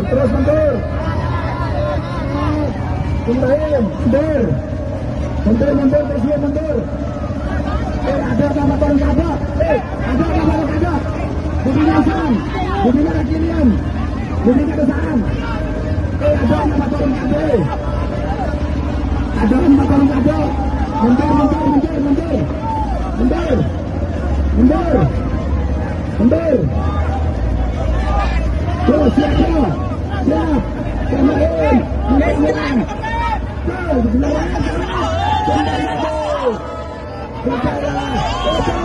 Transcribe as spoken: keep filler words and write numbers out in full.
terus mundur. Kembali, mundur. Mundur, mundur, terus dia mundur. Eh, ada apa turun ke ada? Eh, ada apa turun ke ada? Budi Hasan, Budi Hasan kirian, Budi Hasan. Eh, ada apa turun ke ada? Ada apa turun ke ada? Mundur, mundur, mundur, mundur, mundur, mundur, mundur. Terus siap, siap, siap. Kembali, kembali. Terus, kembali. Kembali. Kembali.